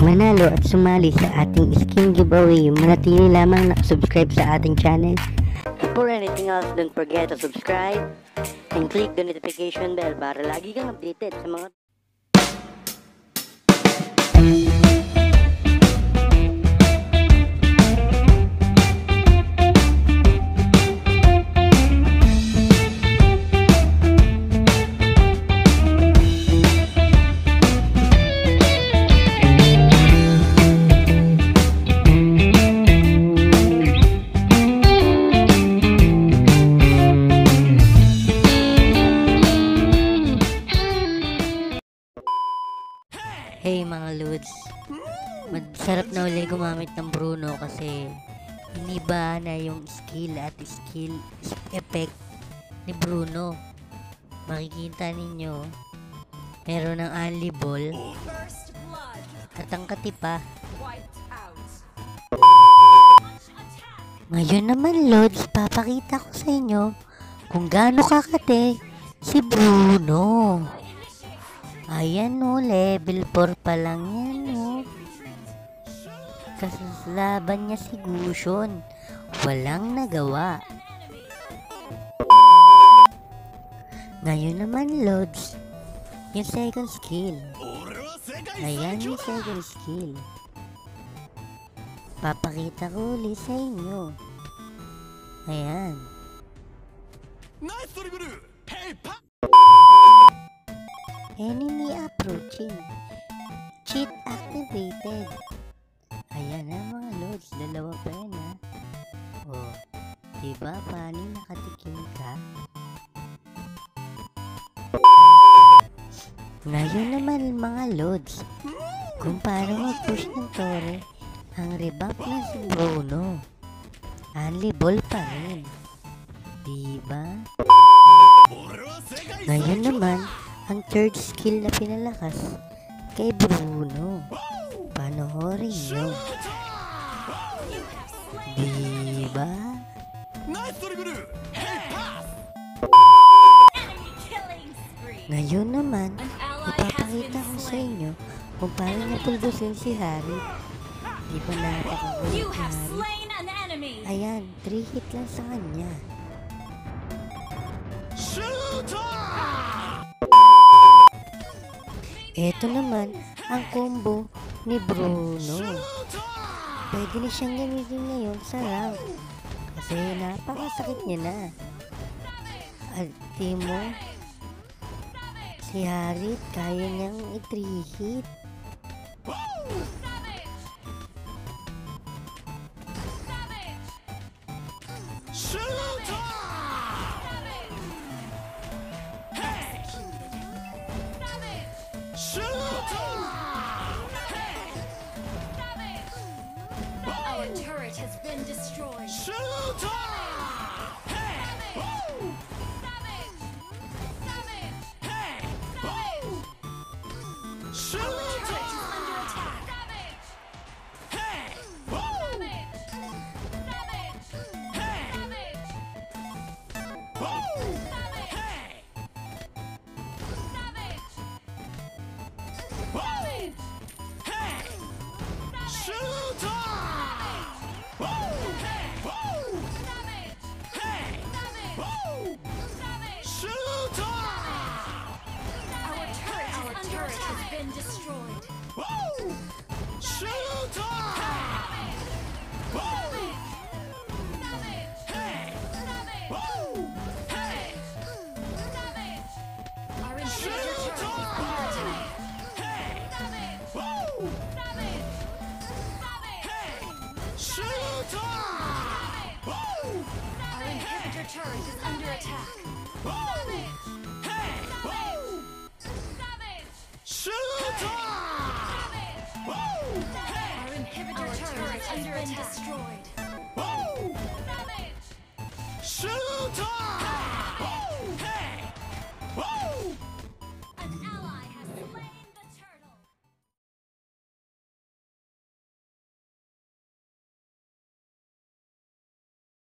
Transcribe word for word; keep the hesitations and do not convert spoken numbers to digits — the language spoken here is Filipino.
manalo at sumali sa ating skin giveaway, manatili lamang nakasubscribe sa ating channel. For anything else, don't forget to subscribe and click the notification bell para lagi kang updated sa mga Hey mga Lods, masarap na ulit gumamit ng Bruno kasi iniba na yung skill at skill effect ni Bruno. Makikita ninyo, meron ng only ball at ang katipa. Ngayon naman Lods, papakita ko sa inyo kung gaano kakate si Bruno. Ayan o, level four pa lang yan o. Kaslaban niya si Gusion, walang nagawa. Ngayon naman Lods, yung second skill. Ayan yung second skill. Papakita ko ulit sa inyo. Ayan. Enemy approaching. Cheat activated. Ayan na mga Lods, dalawa pa yan ha. O, diba paano nakatikim ka? Ngayon naman mga Lods, kung paano mag-push ng tore ang revamp na si Bruno. Only ball pa rin. Diba? Ngayon naman, ang third skill na pinalakas kay Bruno. Panoorin nyo. Diba? Ngayon naman, ipapakita ko sa inyo kung paano napulbusin si Harry. Diba napakagulit si Harry? Ayan, three hit lang sa kanya. Ito naman ang combo ni Bruno. Pwede na siyang gamitin ngayon sa rank kasi napakasakit niya na. Ultimo, si Harit kaya niyang i-three hit. Our turret has been destroyed. Turret is under attack. Our inhibitor turret has been destroyed. Shoot!